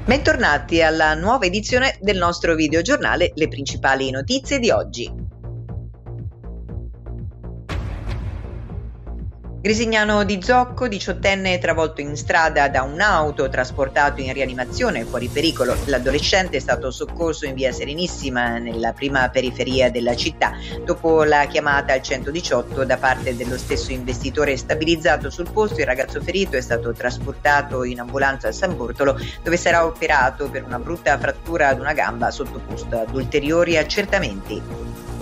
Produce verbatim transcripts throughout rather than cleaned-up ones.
Bentornati alla nuova edizione del nostro videogiornale Le principali notizie di oggi. Grisignano di Zocco, diciottenne travolto in strada da un'auto, trasportato in rianimazione fuori pericolo. L'adolescente è stato soccorso in via Serenissima, nella prima periferia della città. Dopo la chiamata al centodiciotto da parte dello stesso investitore stabilizzato sul posto, il ragazzo ferito è stato trasportato in ambulanza a San Bortolo, dove sarà operato per una brutta frattura ad una gamba, sottoposto ad ulteriori accertamenti.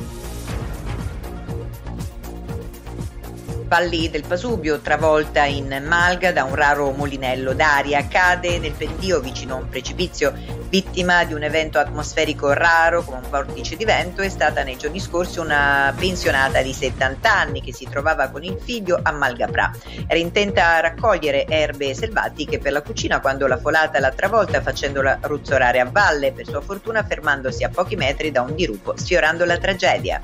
Valli del Pasubio, travolta in Malga da un raro mulinello d'aria, cade nel pendio vicino a un precipizio. Vittima di un evento atmosferico raro come un vortice di vento è stata nei giorni scorsi una pensionata di settanta anni che si trovava con il figlio a Malgapra. Era intenta a raccogliere erbe selvatiche per la cucina quando la folata l'ha travolta, facendola ruzzolare a valle, per sua fortuna fermandosi a pochi metri da un dirupo, sfiorando la tragedia.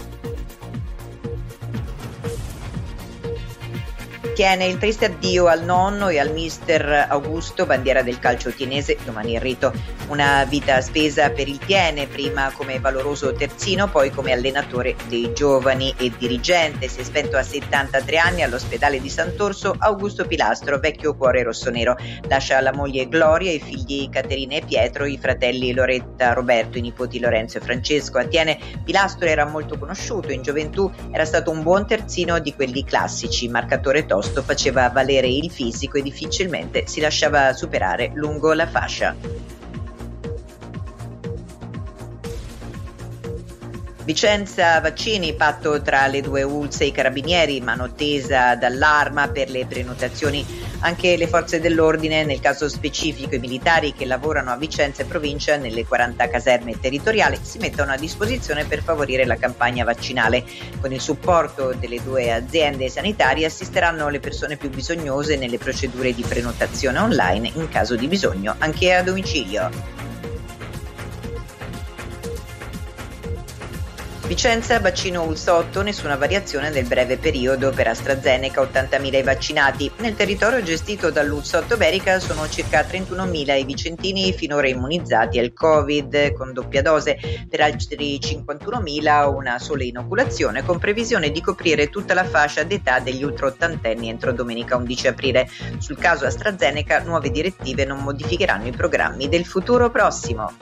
Tiene il triste addio al nonno e al mister Augusto, bandiera del calcio tienese, domani in rito. Una vita spesa per il Tiene, prima come valoroso terzino, poi come allenatore dei giovani e dirigente. Si è spento a settantatré anni all'ospedale di Sant'Orso Augusto Pilastro, vecchio cuore rossonero. Lascia la moglie Gloria, i figli Caterina e Pietro, i fratelli Loretta, Roberto, i nipoti Lorenzo e Francesco. A Tiene Pilastro era molto conosciuto, in gioventù era stato un buon terzino di quelli classici, marcatore tosto, faceva valere il fisico e difficilmente si lasciava superare lungo la fascia. Vicenza vaccini, patto tra le due U L S e i carabinieri, mano tesa dall'Arma per le prenotazioni. Anche le forze dell'ordine, nel caso specifico i militari che lavorano a Vicenza e provincia nelle quaranta caserme territoriali, si mettono a disposizione per favorire la campagna vaccinale. Con il supporto delle due aziende sanitarie assisteranno le persone più bisognose nelle procedure di prenotazione online, in caso di bisogno anche a domicilio. Vicenza, vaccino U L S otto, nessuna variazione nel breve periodo per AstraZeneca, ottantamila i vaccinati. Nel territorio gestito dall'U L S otto Berica sono circa trentunomila i vicentini finora immunizzati al Covid con doppia dose, per altri cinquantunomila una sola inoculazione, con previsione di coprire tutta la fascia d'età degli ultraottantenni entro domenica undici aprile. Sul caso AstraZeneca, nuove direttive non modificheranno i programmi del futuro prossimo.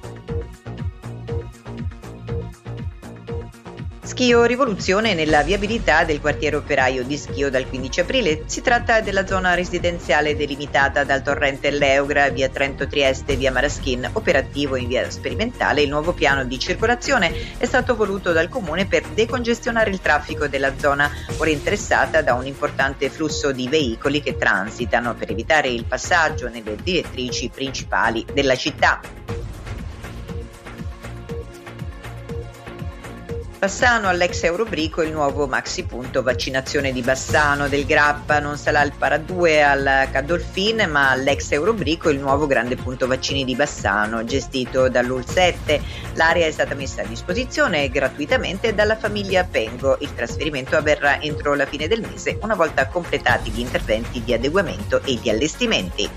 Schio rivoluzione nella viabilità del quartiere operaio di Schio dal quindici aprile. Si tratta della zona residenziale delimitata dal torrente Leugra, via Trento Trieste, via Maraschin, operativo in via sperimentale. Il nuovo piano di circolazione è stato voluto dal comune per decongestionare il traffico della zona, ora interessata da un importante flusso di veicoli che transitano, per evitare il passaggio nelle direttrici principali della città. Bassano, all'ex Eurobrico il nuovo maxi punto vaccinazione di Bassano. Del Grappa non sarà il Paradue al Cadolfin, ma all'ex Eurobrico il nuovo grande punto vaccini di Bassano, gestito dall'U L sette. L'area è stata messa a disposizione gratuitamente dalla famiglia Pengo. Il trasferimento avverrà entro la fine del mese, una volta completati gli interventi di adeguamento e gli allestimenti.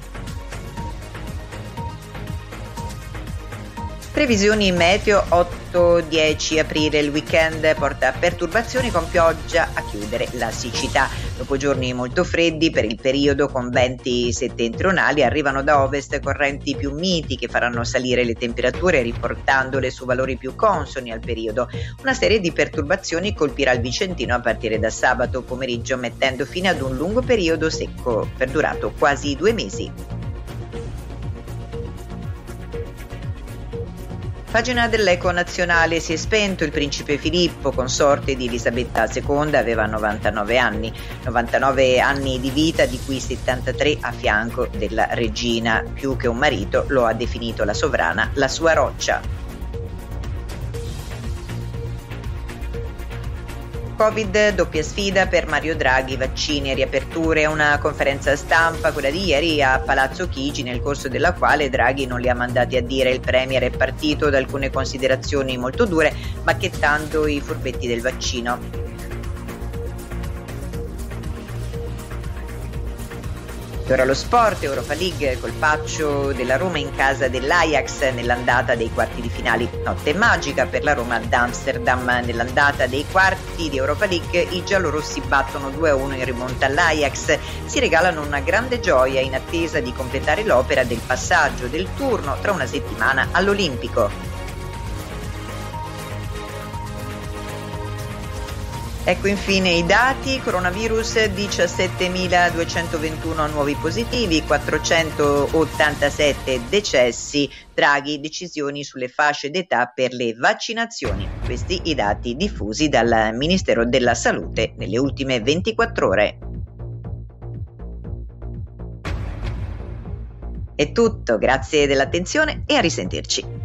Previsioni meteo: otto dieci aprile, il weekend porta perturbazioni con pioggia a chiudere la siccità. Dopo giorni molto freddi per il periodo con venti settentrionali, arrivano da ovest correnti più miti che faranno salire le temperature riportandole su valori più consoni al periodo. Una serie di perturbazioni colpirà il Vicentino a partire da sabato pomeriggio, mettendo fine ad un lungo periodo secco perdurato quasi due mesi. Pagina dell'Eco Nazionale: si è spento il principe Filippo, consorte di Elisabetta seconda, aveva novantanove anni, novantanove anni di vita, di cui settantatré a fianco della regina. Più che un marito, lo ha definito la sovrana la sua roccia. Covid, doppia sfida per Mario Draghi, vaccini e riaperture. Una conferenza stampa, quella di ieri, a Palazzo Chigi, nel corso della quale Draghi non li ha mandati a dire. Il premier è partito da alcune considerazioni molto dure, bacchettando i furbetti del vaccino. E ora lo sport, Europa League, colpaccio della Roma in casa dell'Ajax nell'andata dei quarti di finale. Notte magica per la Roma ad Amsterdam. Nell'andata dei quarti di Europa League i giallorossi battono due a uno in rimonta all'Ajax. Si regalano una grande gioia in attesa di completare l'opera del passaggio del turno tra una settimana all'Olimpico. Ecco infine i dati: coronavirus, diciassettemiladuecentoventuno nuovi positivi, quattrocentottantasette decessi. Draghi, decisioni sulle fasce d'età per le vaccinazioni. Questi i dati diffusi dal Ministero della Salute nelle ultime ventiquattro ore. È tutto, grazie dell'attenzione e a risentirci.